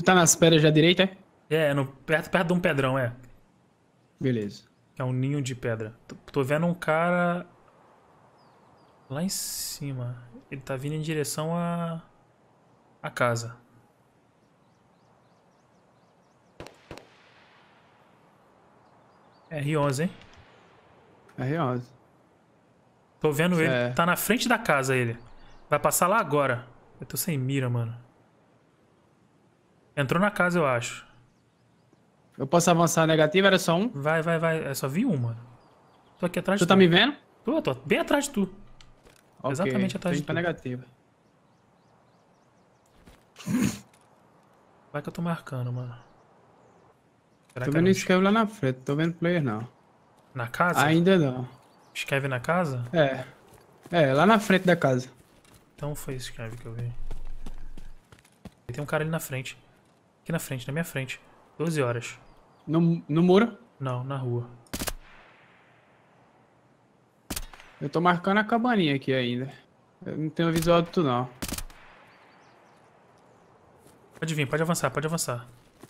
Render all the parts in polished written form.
Tu tá nas pedras já direita, é? É, perto de um pedrão, é. Beleza. É um ninho de pedra. Tô vendo um cara lá em cima. Ele tá vindo em direção à casa. R11, hein? É real. Tô vendo ele. É. Tá na frente da casa ele. Vai passar lá agora. Eu tô sem mira, mano. Entrou na casa, eu acho. Eu posso avançar negativa? Era só um? Vai, vai, vai. É só vi um, mano. Tô aqui atrás Tu de tá tu. me vendo? Tô bem atrás de tu. Ok. Exatamente Tô atrás de indo pra tu. negativa. Vai que eu tô marcando, mano. Será Tô que era vendo um Skev lá na frente. Tô vendo player não. na casa? Ainda não. Skev na casa? É. É, lá na frente da casa. Então foi esse Skev que eu vi. Tem um cara ali na frente. Aqui na frente, na minha frente. 12 horas. No muro. Não, na rua. Eu tô marcando a cabaninha aqui ainda. Eu não tenho visual de tu não. Pode vir, pode avançar, pode avançar.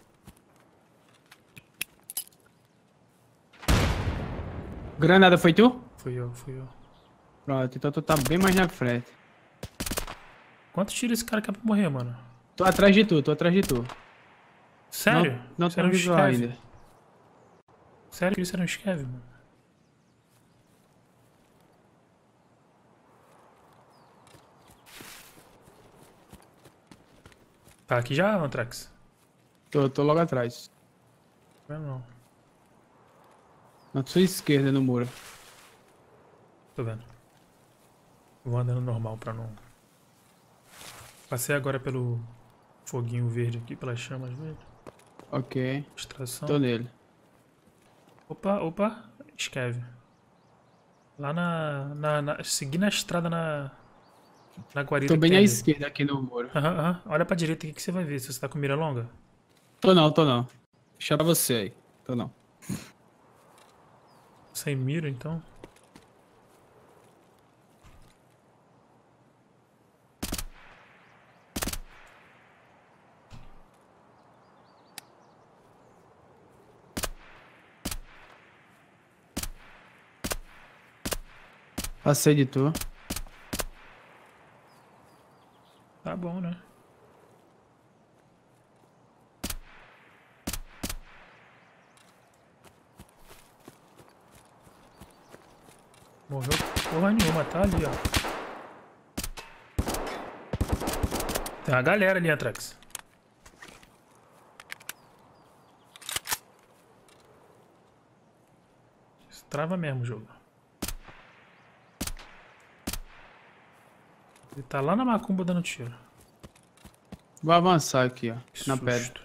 Granada foi tu? Fui eu, fui eu. Pronto, então tu tá bem mais na frente. Quantos tiros esse cara quer pra morrer, mano? Tô atrás de tu, tô atrás de tu. Sério? Não Isso era tenho um visual Skev? ainda. Sério que isso era um Skev, mano? Tá aqui já, Antrax? Tô logo atrás. Não, não. Na sua esquerda no muro. Tô vendo. Vou andando normal pra não... Passei agora pelo foguinho verde aqui, pelas chamas verdes. Ok. Extração. Tô nele. Opa, opa. Skev. Lá seguindo a estrada na guarida Tô que bem tem à ali. esquerda aqui no muro. Aham, aham. Olha pra direita aqui que você vai ver se você tá com mira longa. Tô não, tô não. Deixa pra você aí. Tô não. Sem mira, então. Passei de tu. Tá bom, né? Morreu porra nenhuma, tá ali, ó. Tem uma galera ali, Antrax. Isso trava mesmo o jogo. Ele tá lá na macumba dando tiro. Vou avançar aqui, ó. Que Na susto. pedra.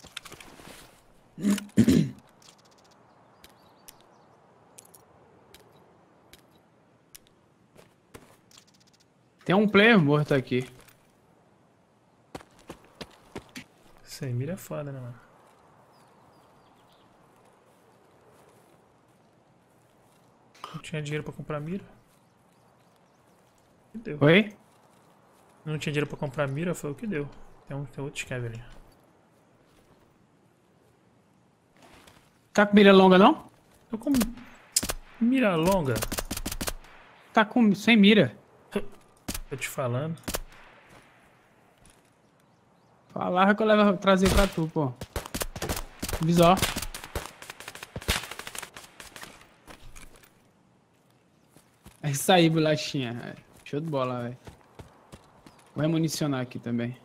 Tem um player morto aqui. Sem mira é foda, né, mano? Não tinha dinheiro pra comprar mira. Que deu. Oi? Não tinha dinheiro pra comprar mira, foi o que deu. Tem outro Skev ali. Tá com mira longa não? Tô com mira longa. Tá com sem mira. Tô te falando. Falava que eu levo trazer pra tu, pô. Visual. É isso aí, bolachinha. É, show de bola, velho. Vou remunicionar aqui também.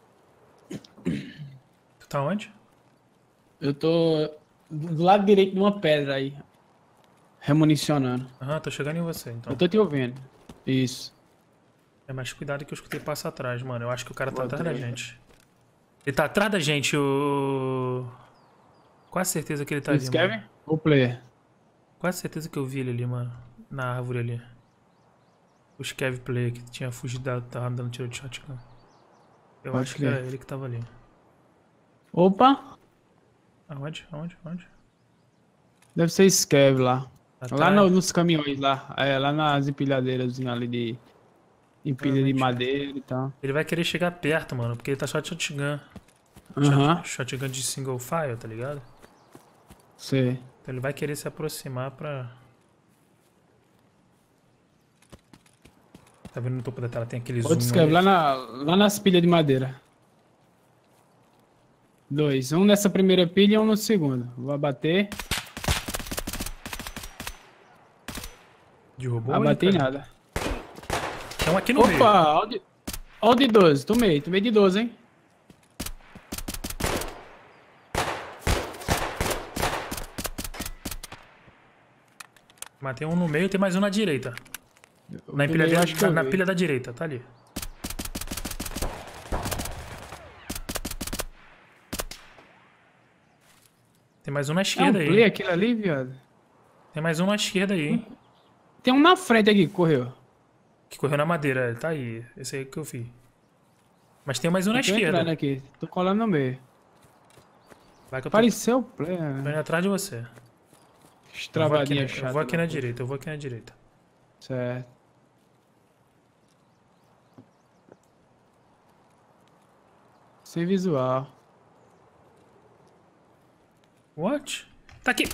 Tu tá onde? Eu tô do lado direito de uma pedra aí. Remunicionando. Aham, tô chegando em você, então. Eu tô te ouvindo. Isso. É mais cuidado que eu escutei passo atrás, mano. Eu acho que o cara tá Boa atrás da treta. gente. Ele tá atrás da gente, o... Quase certeza que ele tá O ali, mano. Kevin? O player? Quase certeza que eu vi ele ali, mano. Na árvore ali. O Skev Player que tinha fugido, tava dando tiro de shotgun. Eu Pode acho que crer. era ele que tava ali. Opa! Aonde? Aonde? Aonde? Deve ser Skev lá. Lá Atrás. nos caminhões lá. É, lá nas empilhadeiras ali de... Empilha de Provavelmente é. madeira e tal. Ele vai querer chegar perto, mano, porque ele tá só de shotgun. Aham. Shotgun de single fire, tá ligado? Sei. Então ele vai querer se aproximar pra... Tá vendo no topo da tela? Tem aquele Outro zoom escreve ali. lá nas pilhas de madeira. 2. Um nessa primeira pilha e um no segundo. Vou abater. Derrubou ele, Abatei cara? nada. Tem um aqui no meio. Opa, ó o de 12. Tomei de 12, hein? Matei um no meio, tem mais um na direita. Na, Do pilha, meio eu acho que eu na vi. pilha da direita, tá ali. Tem mais um na É um esquerda play aí. aquilo ali, viado. Tem mais um na esquerda aí, hein? Tem um na frente aqui que correu. Que correu na madeira, ele tá aí. Esse aí que eu vi. Mas tem mais um na Eu tô entrando esquerda. aqui. Tô colando no meio. Vai que eu tô Apareceu o play, indo né? atrás de você. Eu vou aqui, Estravadinha eu chata. vou aqui da na porra. direita, eu vou aqui na direita. Certo. Sem visual. What? Tá aqui!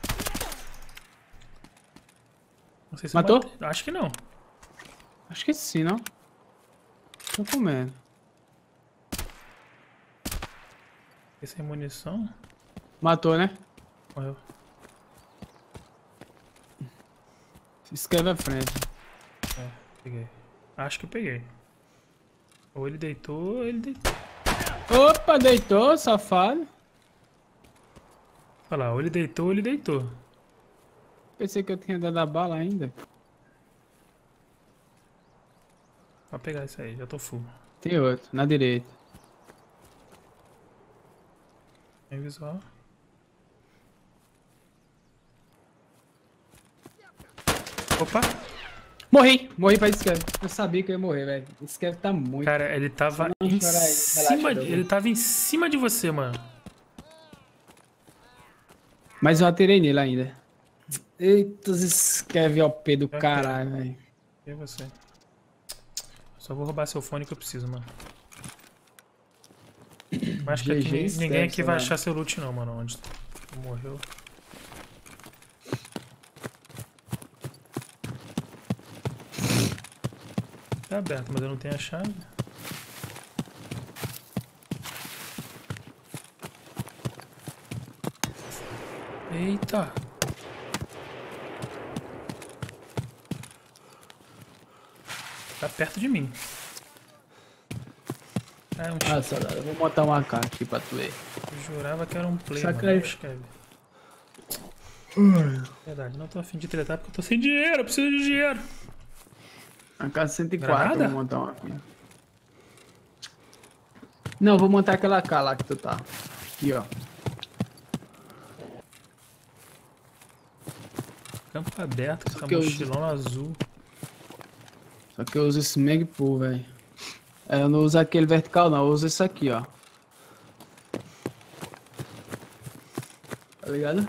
Não sei se Matou? eu matei. Acho que não. Acho que sim, não? Tô comendo. Esse é munição. Matou, né? Morreu. Escreve à frente. É, peguei. Acho que eu peguei. Ou ele deitou, ou ele deitou. Opa, deitou, safado. Olha lá, ou ele deitou, ou ele deitou. Pensei que eu tinha dado a bala ainda. Pode pegar isso aí, já tô full. Tem outro, na direita. Tem visual. Opa! Morri pra escreve. Eu sabia que eu ia morrer, velho. Escreve tá muito. Cara, ele tava não em chorar aí, cima. relaxa, Ele tava em cima de você, mano. Mas eu atirei nele ainda. Eita, escreve OP do caralho, velho. E você? Só vou roubar seu fone que eu preciso, mano. Acho que aqui, GG ninguém aqui vai mano. achar seu loot não, mano. Onde tu morreu? Tá aberto, mas eu não tenho a chave. Eita! Tá perto de mim. Ah, é um Ah, saudade. Eu vou botar uma AK aqui pra tu ver. Eu jurava que era um play, Saca mano. aí. Não escreve. Verdade, não tô afim de tretar porque eu tô sem dinheiro, eu preciso de dinheiro. AK 104, Granada? eu vou montar uma aqui. Não, vou montar aquela AK lá que tu tá. Aqui, ó. Campo aberto, com Só essa que eu- mochilão azul. Só que eu uso esse Magpul, velho. É, eu não uso aquele vertical, não. Eu uso esse aqui, ó. Tá ligado?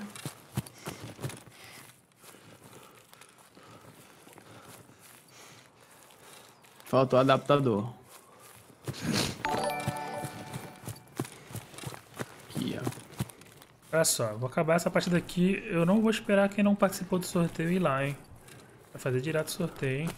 Falta o adaptador. Aqui, ó. Olha só, vou acabar essa partida aqui. Eu não vou esperar quem não participou do sorteio ir lá, hein. Vai fazer direto o sorteio, hein.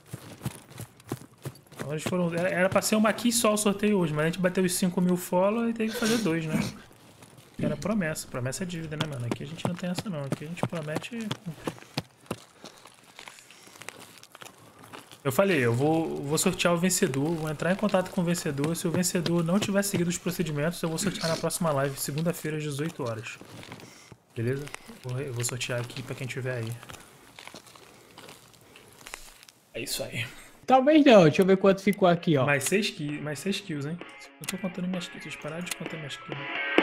Então, eles foram... Era pra ser uma aqui só o sorteio hoje, mas a gente bateu os 5.000 follow e teve que fazer 2, né. Era promessa. Promessa é dívida, né, mano. Aqui a gente não tem essa, não. Aqui a gente promete... Eu falei, eu vou sortear o vencedor, vou entrar em contato com o vencedor. Se o vencedor não tiver seguido os procedimentos, eu vou sortear na próxima live, segunda-feira, às 18 horas. Beleza? Eu vou sortear aqui pra quem tiver aí. É isso aí. Talvez não. Deixa eu ver quanto ficou aqui, ó. Mais 6 kills, hein? Eu tô contando minhas kills. Deixa eu parar de contar minhas kills.